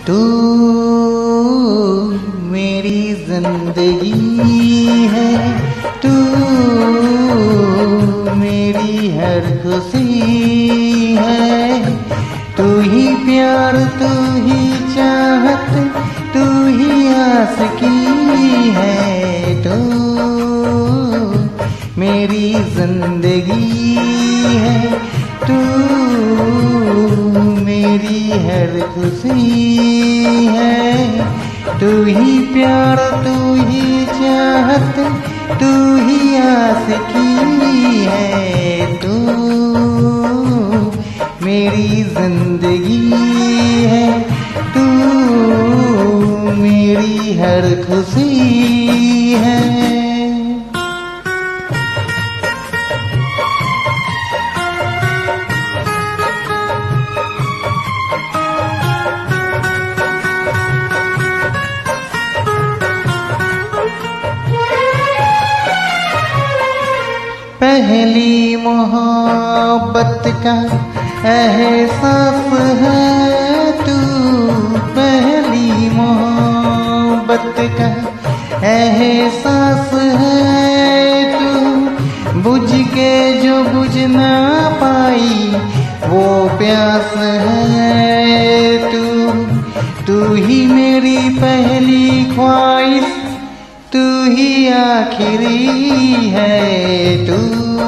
तू मेरी जिंदगी है, तू मेरी हर खुशी है। तू ही प्यार, तू ही चाहत, तू ही आशिकी है। तू मेरी जिंदगी है, तू मेरी हर खुशी है। तू ही प्यार, तू ही चाहत, तू ही आशिकी है। तू मेरी जिंदगी है, तू मेरी हर खुशी है। पहली मोहब्बत का एहसास है तू, पहली मोहब्बत का एहसास है तू। बुझ के जो बुझ ना पाई वो प्यास है तू ही मेरी पहली ख्वाहिश, तू ही आखिरी है। तू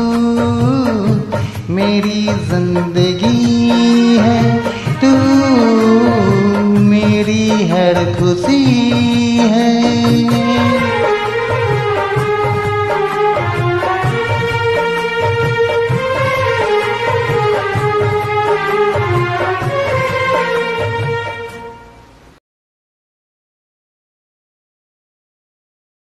मेरी जिंदगी है, तू मेरी हर खुशी